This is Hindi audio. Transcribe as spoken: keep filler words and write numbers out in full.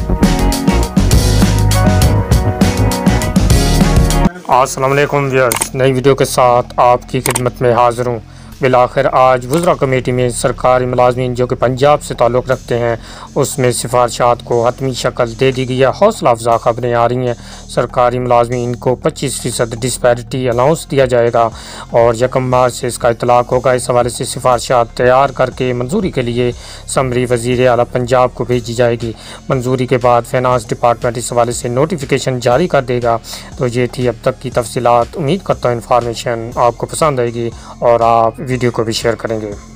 अस्सलाम वालेकुम व्यूअर्स, नई वीडियो के साथ आपकी खिदमत में हाज़िर हूँ। बिलाखिर आज वज़रा कमेटी में सरकारी मुलाजमीन जो कि पंजाब से ताल्लुक़ रखते हैं उसमें सिफारशात को हतमी शक्ल दे दी गई है। हौसला अफजा खबरें आ रही हैं। सरकारी मुलाजमीन को पच्चीस फ़ीसद डिस्पैरिटी अलाउंस दिया जाएगा और यकम मार्च से इसका इतलाक़ होगा। इस हवाले से सिफारशात तैयार करके मंजूरी के लिए समरी वज़ीर आला पंजाब को भेजी जाएगी। मंजूरी के बाद फाइनेंस डिपार्टमेंट इस हवाले से नोटिफिकेशन जारी कर देगा। तो ये थी अब तक की तफसीलात। उम्मीद करता हूँ इन्फॉर्मेशन आपको पसंद आएगी और आप वीडियो को भी शेयर करेंगे।